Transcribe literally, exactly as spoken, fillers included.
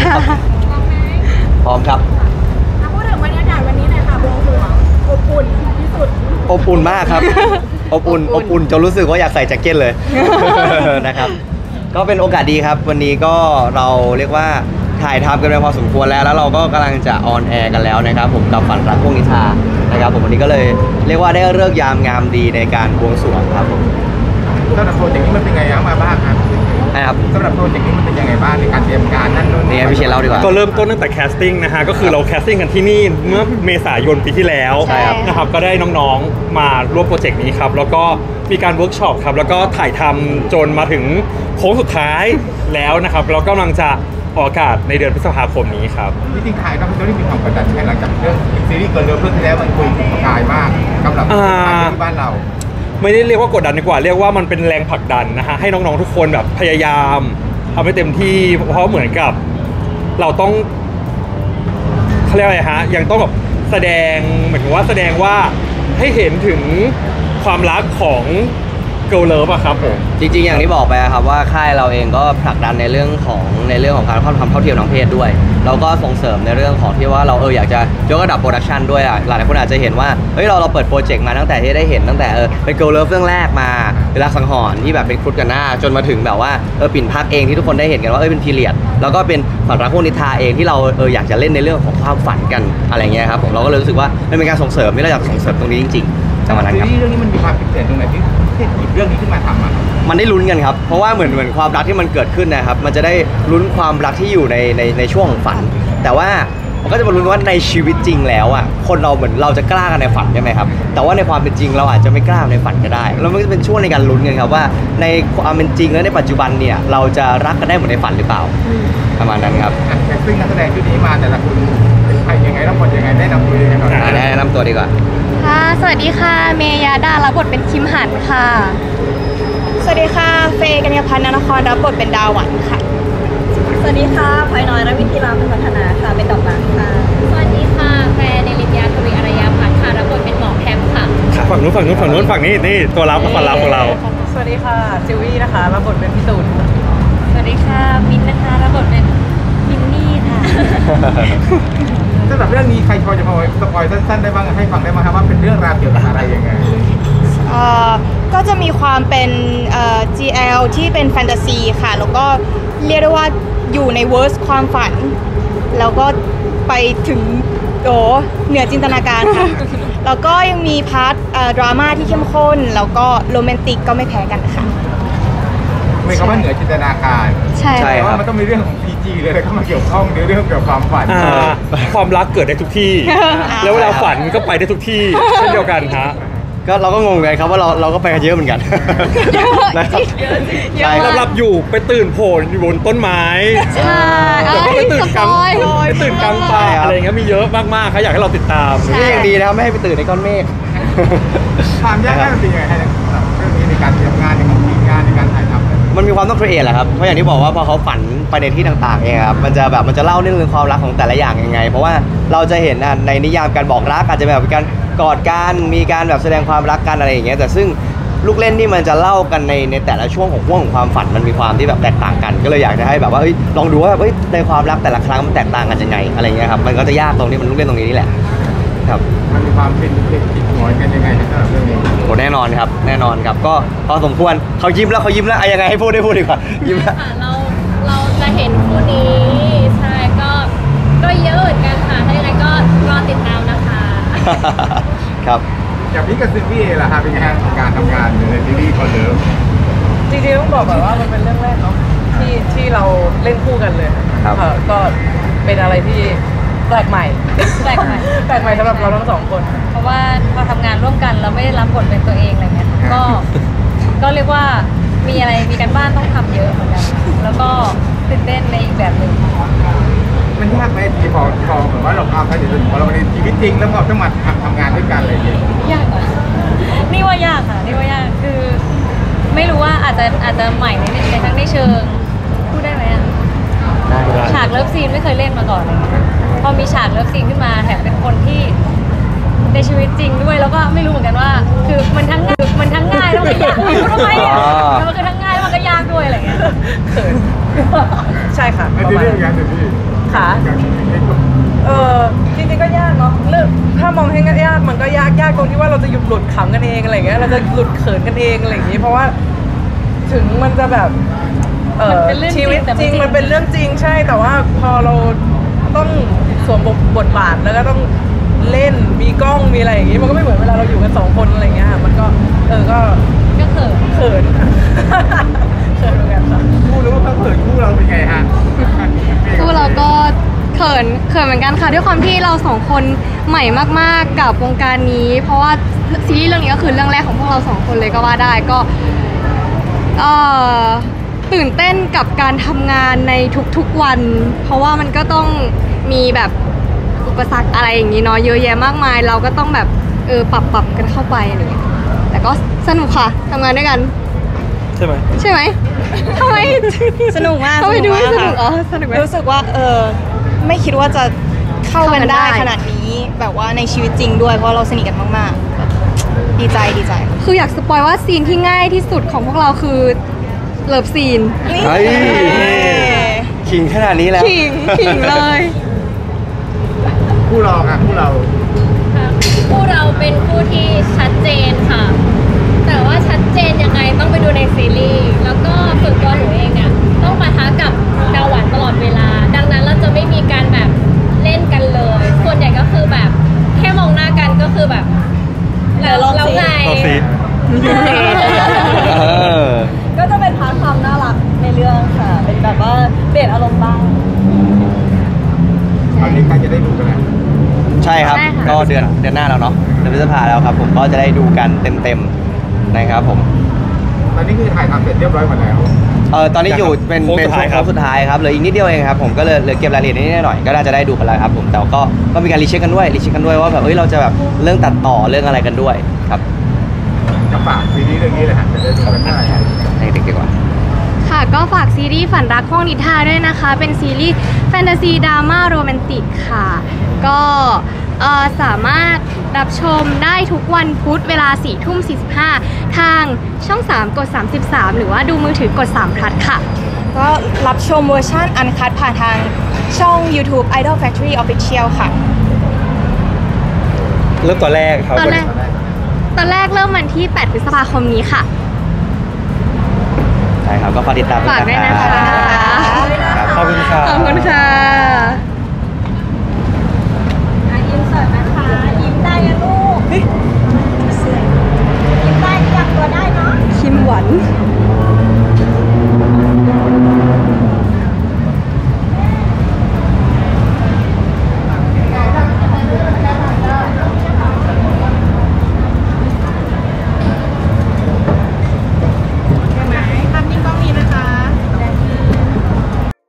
พร้อมครับพูดถึงบรรยากาศวันนี้หน่อยค่ะบวงสรวงอบอุ่นที่สุดอบอุ่นมากครับอบอุ่นอบอุ่นจนรู้สึกว่าอยากใส่แจ็คเก็ตเลยนะครับก็เป็นโอกาสดีครับวันนี้ก็เราเรียกว่าถ่ายทำกันไปพอสมควรแล้วแล้วเราก็กำลังจะออนแอร์กันแล้วนะครับผมกับฝันรักพวกนิทานะครับผมวันนี้ก็เลยเรียกว่าได้ฤกษ์ยามงามดีในการบวงสรวงครับผมสำหรับโปรเจกต์นี้มันเป็นไงมาบ้างครับครับสำหรับโปรเจกต์นี้มันเป็นยังไงบ้างในการเตรียมการนั่นนู่นนี่พี่เชนเล่าดีกว่าก็เริ่มต้นตั้งแต่แคสติ้งนะฮะก็คือเราแคสติ้งกันที่นี่เมื่อเมษายนปีที่แล้วนะครับก็ได้น้องๆมาร่วมโปรเจกต์นี้ครับแล้วก็มีการเวิร์กช็อปครับแล้วก็ถ่ายทำจนมาถึงโค้งสุดท้ายแล้วนะครับเรากำลังจะออกอากาศในเดือนพฤษภาคมนี้ครับจริงๆถ่ายทำจะได้มีความกดดันแค่หลังจากเรื่องซีรีส์เกิร์ลเลิฟเรื่องที่แล้วมันคุยประกายมากสำหรับที่บ้านเราไม่ได้เรียกว่ากดดันดีกว่าเรียกว่ามันเป็นแรงผลักดันนะฮะให้น้องๆทุกคนแบบพยายามทำให้เต็มที่เพราะเหมือนกับเราต้องเขาเรียกอะไรฮะยังต้องแบบแสดงเหมือนกับว่าแสดงว่าให้เห็นถึงความรักของเกิร์ลเลิฟอะครับผมจริงๆอย่างที่บอกไปครับว่าค่ายเราเองก็ผลักดันในเรื่องของในเรื่องของการความเท่าเทียมทางเพศด้วยเราก็ส่งเสริมในเรื่องของที่ว่าเราเอออยากจะยกระดับโปรดักชันด้วยอ่ะหลายคนอาจจะเห็นว่าเฮ้ยเราเราเปิดโปรเจกต์มาตั้งแต่ที่ได้เห็นตั้งแต่เออเป็นเกิร์ลเลิฟเรื่องแรกมาเวลาสังหรณ์ที่แบบเป็นครุฑกันหน้าจนมาถึงแบบว่าเออปิ่นพักเองที่ทุกคนได้เห็นกันว่าเออเป็นพีเรียดแล้วก็เป็นฝันรักพวกนิทาเองที่เราเอออยากจะเล่นในเรื่องของความฝันกันอะไรเงี้ยครับผมเราก็เลยรู้สึกว่ามันเป็นการส่งเสริมที่เราอยากส่งเสริมตรงนี้จริงๆจังหวะนั้นครับซีรีส์เรื่องนี้มันมีความพิเศษตรงไหนที่หยิบเรื่องนี้ขึ้นมาทำอ่ะมันได้ลุ้นกันครับเพราะว่าเหมือนเหมือนความรักที่มันเกิดขึ้นนะครับมันจะได้ลุ้นความรักที่อยู่ในในในช่วงของฝันแต่ว่ามันก็จะมาลุ้นว่าในชีวิตจริงแล้วอ่ะคนเราเหมือนเราจะกล้ากันในฝันใช่ไหมครับแต่ว่าในความเป็นจริงเราอาจจะไม่กล้าในฝันก็ได้แล้วมันก็จะเป็นช่วงในการลุ้นกันครับว่าในความเป็นจริงและในปัจจุบันเนี่ยเราจะรักกันได้เหมือนในฝันหรือเปล่าประมาณนั้นครับซึ่งนักแสดงชุดนี้มาแต่ละคนเป็นใครยังไงรับบทยังไงได้นำตัวยังไงก่อนแนะนำตัวดีกว่าค่ะสวัสดีค่ะเมยาดารับบทเป็นคิมหันค่ะสวัสดีค่ะเฟย์กัญญาพันธ์นครรับบทเป็นดาวหวันค่ะสวัสดีค่ะพลอยน้อยรวิธีรามพัฒนาค่ะเป็นดอกรักค่ะสวัสดีค่ะแฟนเนลิตยาทวีอารยาพัฒน์ค่ะรับบทเป็นหมอแพมค่ะฝั่งนู้นฝั่งนู้นฝั่งนู้นฝั่งนี้นี่ตัวรับฝั่งรับของเราสวัสดีค่ะจิวี่นะคะรับบทเป็นพี่ตูนสวัสดีค่ะมินนะคะรับบทเป็นมินนี่ค่ะสำหรับเรื่องนี้ใครพอจะพอสปอยสั้นๆได้บ้างให้ฟังได้ไหมครับว่าเป็นเรื่องราวเกี่ยวกับอะไรยังไงก็จะมีความเป็น จี แอล ที่เป็นแฟนตาซีค่ะแล้วก็เรียกได้ว่าอยู่ในเวิร์สความฝันแล้วก็ไปถึงโอ้เหนือจินตนาการค่ะ แล้วก็ยังมีพาร์ทดราม่าที่เข้มข้นแล้วก็โรแมนติกก็ไม่แพ้กันค่ะไม่คำว่าเหนือจินตนาการใช่เพราะว่ามันต้องมีเรื่องของ พี จี เลยเข้ามาเกี่ยวข้องในเรื่องเกี่ยวกับความฝันความรักเกิดได้ทุกที่แล้วเวลาฝันก็ไปได้ทุกที่เช่นเดียวกันฮะก็เราก็งงไงครับว่าเราเราก็ไปกันเยอะเหมือนกันนะครับใช่หลับอยู่ไปตื่นโผล่อยู่บนต้นไม้ใช่แล้วก็ไปตื่นกลางไปตื่นกลางป่าอะไรเงี้ยมีเยอะมากๆเขาอยากให้เราติดตามนี่ยังดีนะครับไม่ให้ไปตื่นในก้อนเมฆความยากง่ายเป็นยังไงเรื่องนี้ในการเตรียมงานในการทีมงานในการถ่ายทำมันมีความต้องครีเอทแหละครับเพราะอย่างที่บอกว่าพอเขาฝันไปในที่ต่างๆเองครับมันจะแบบมันจะเล่าเรื่องความรักของแต่ละอย่างยังไงเพราะว่าเราจะเห็นในนิยามการบอกรักอาจจะแบบการกอดกันมีการแบบแสดงความรักกันอะไรอย่างเงี้ยแต่ซึ่งลูกเล่นที่มันจะเล่ากันในในแต่ละช่วงของห่วงของความฝันมันมีความที่แบบแตกต่างกันก็เลยอยากจะให้แบบว่าเฮ้ยลองดูว่าเฮ้ยในความรักแต่ละครั้งมันแตกต่างกันยังไงอะไรเงี้ยครับมันก็จะยากตรงที่มันลูกเล่นตรงนี้นี่แหละครับมันมีความเป็นเป็นจิตหัวกันยังไงสำหรับเรื่องนี้โอ้แน่นอนครับแน่นอนครับก็พอสมควรเขายิ้มแล้วเขายิ้มแล้วยังไงให้พูดได้พูดดีกว่ายิ้มแล้วเราเราจะเห็นคู่นี้ใช่ก็ก็เยอะเหมือนกันค่ะถ้ายังไงก็รอติดตามนะคะครับอย่างพี่กับซิฟี่ล่ะครับเป็นไงฮะการทำงานในซีรีส์คอนเดิมจริงๆต้องบอกแบบว่ามันเป็นเรื่องแรกเนาะที่ที่เราเล่นคู่กันเลยก็เป็นอะไรที่แปลกใหม่แปลกใหม่แปลกใหม่สำหรับเราทั้งสองคนเพราะว่าพอทำงานร่วมกันเราไม่ได้รับบทเป็นตัวเองอะไรเงี้ยก็ก็เรียกว่ามีอะไรมีการบ้านต้องทำเยอะเหมือนกันแล้วก็ตื่นเต้นในอีกแบบหนึ่งมันยากไหมที่พอพอเหมือนว่าเราเอาไปเดี๋ยวพอเราในชีวิตจริงแล้วก็ต้องมาทำทำงานด้วยกันอะไรอย่างเงี้ยยากนี่ว่ายากค่ะนี่ว่ายากคือไม่รู้ว่าอาจจะอาจจะใหม่ในในทั้งในเชิงพูดได้ไหมฉากเลิฟซีนไม่เคยเล่นมาก่อนเลยพอมีฉากเลิฟซีนขึ้นมาแถมเป็นคนที่ในชีวิตจริงด้วยแล้วก็ไม่รู้เหมือนกันว่าคือมันทั้งง่ายมันทั้งง่ายแล้วมันก็ยากทำไมอ่ะมันก็ทั้งง่ายแล้วมันก็ยากด้วยอะไรเงี้ยใช่ค่ะไม่ได้เรื่องอย่างเดียวพี่ค่ะเออจริงๆก็ยากเนาะเรื่องถ้ามองให้ยากมันก็ยากยากตรงที่ว่าเราจะหยุดหลุดขำกันเองอะไรเงี้ยเราจะหลุดเขินกันเองอะไรอย่างงี้เพราะว่าถึงมันจะแบบเออชีวิตจริงมันเป็นเรื่องจริงใช่แต่ว่าพอเราต้องสวมบทบาทแล้วก็ต้องเล่นมีกล้องมีอะไรอย่างงี้มันก็ไม่เหมือนเวลาเราอยู่กันสองคนอะไรเงี้ยมันก็เออก็ก็เขินเขินค่ะเขินเหมือนกันค่ะคู่รู้ว่าเขาเปิดคู่เราเป็นไงฮะคู่เราก็เขินเขินเหมือนกันค่ะด้วยความที่เราสองคนใหม่มากๆกับวงการนี้ เพราะว่าซีรีส์เรื่องนี้ก็คือเรื่องแรกของพวกเราสองคนเลยก็ว่าได้ก็เอ่อตื่นเต้นกับการทำงานในทุกๆวัน เพราะว่ามันก็ต้องมีแบบอุปสรรคอะไรอย่างนี้เนาะเยอะแยะมากมายเราก็ต้องแบบเออปรับปรับกันเข้าไปอะไรอย่างเงี้ยแต่ก็สนุกค่ะทำงานด้วยกันใช่ไหมใช่ไหมทำไมสนุกมากทำไมดูไม่สค่ะนุกอ๋อสนุกไหมรู้สึกว่าเออไม่คิดว่าจะเข้ากันได้เข้ากันได้ขนาดนี้แบบว่าในชีวิตจริงด้วยเพราะเราสนิทกันมากๆแบบดีใจดีใจคืออยากสปอยว่าซีนที่ง่ายที่สุดของพวกเราคือเลิฟซีนนี่เฮ้ย ขิงขนาดนี้แล้วขิงขิงเลยคู่รองอ่ะคู่เราคู่เราเป็นคู่ที่ชัดเจนค่ะ แต่ว่าชัดเจนยังไงต้องไปดูในซีรีส์แล้วก็ส่วนตัวหนูเองเนี่ยต้องปะทะกับดาวหวานตลอดเวลา ดังนั้นเราจะไม่มีการแบบเล่นกันเลย ส่วนใหญ่ก็คือแบบแค่มองหน้ากันก็คือแบบแล้วแล้วไงเราซีดเออก็จะเป็นพาร์ทความน่ารักในเรื่องค่ะ เป็นแบบว่าเปลี่ยนอารมณ์บ้างตอนนี้ใกล้จะได้ดูกันแล้วใช่ครับใช่ค่ะก็เดือนเดือนหน้าแล้วเนาะเดือนพฤษภาแล้วครับ ผมก็จะได้ดูกันเต็มๆนะครับผมตอนนี้คือถ่ายทำเสร็จเรียบร้อยหมดแล้วเออตอนนี้อยู่เป็นโค้งเป็นสุดท้ายช่วงครับโค้งสุดท้ายครับเหลืออีกนิดเดียวเองครับผมก็เลยเหลือเก็บรายละเอียดนิดหน่อยก็น่าจะได้ดูกันแล้วครับผมแต่ก็ก็มีการรีเช็คกันด้วยรีเช็คกันด้วยว่าแบบเอ้ยเราจะแบบเรื่องตัดต่อเรื่องอะไรกันด้วยครับจะฝากซีรีส์เรื่องนี้เลยฮะจะได้ดูกันได้ให้เด็กดีกว่าค่ะก็ฝากซีรีส์ฝันรักห้องนิทราด้วยนะคะ เป็นซีรีส์แฟนตาซีดราม่าโรแมนติกค่ะ ก็เอ่อสามารถรับชมได้ทุกวันพุธเวลาสี่ทุ่มสี่สิบห้าทางช่องสามกดสามสิบสามหรือว่าดูมือถือกดสามพลัดค่ะก็รับชมเวอร์ชันอันคัดผ่านทางช่อง YouTube Idol Factory Official ค่ะเริ่มตอนแรกครับตอนแรก ตอนแรกเริ่มวันที่แปดพฤษภาคมนี้ค่ะใช่ครับก็ฝากติดตามฝากด้วยนะคะครับขอบคุณครับขอบคุณค่ะ